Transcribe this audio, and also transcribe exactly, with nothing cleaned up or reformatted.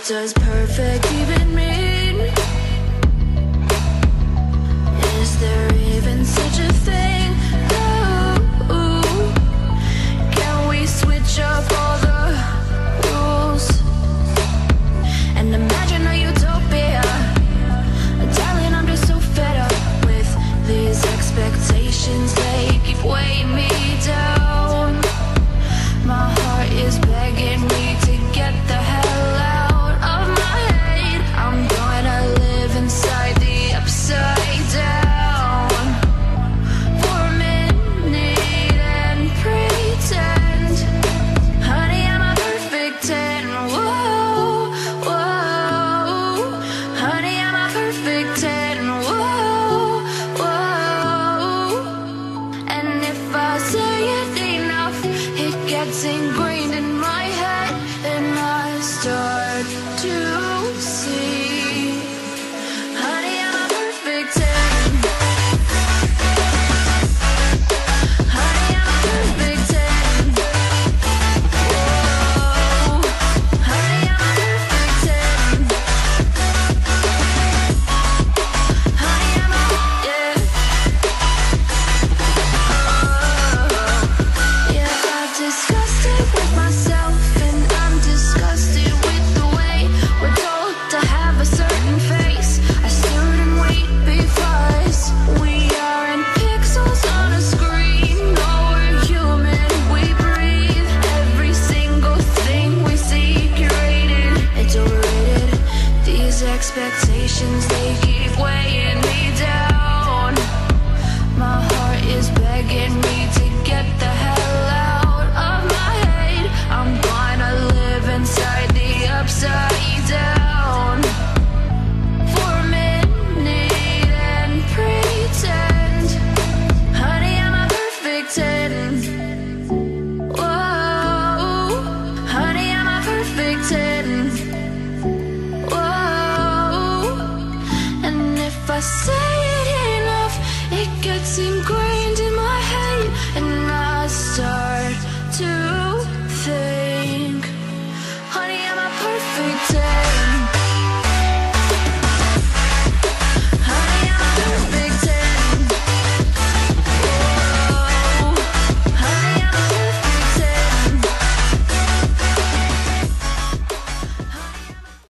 does perfect even mean? Is there even such a thing? Ooh, can we switch up all the rules and imagine a utopia? Darling, I'm just so fed up with these expectations. They keep weighing me down. My heart is begging me to get the hell out of my head. I'm gonna live inside the upside down for a minute and pretend, honey, I'm a perfect ten. Whoa, whoa, honey, I'm a perfect ten. Whoa, whoa, and if I say it enough, it gets ingrained in my head, and I start to see, honey, I'm a perfect ten. Honey, I'm a perfect ten. Whoa, honey, I'm a perfect ten. Honey, I'm a, yeah. Oh, yeah, I've discussed it with myself, and I'm disgusted with the way we're told to have a certain face, a certain weight, because we aren't pixels on a screen. No, we're human, we breathe. Every single thing we see curated, it's overrated. These expectations, they keep weighing me down. My heart is begging me to get the hell out of my head. I'm gonna live inside the upside down for a minute and pretend, honey, I'm a perfect ten. Whoa, honey, I'm a perfect ten. Whoa, and if I say it enough, it gets ingrained in my head, and I start to think.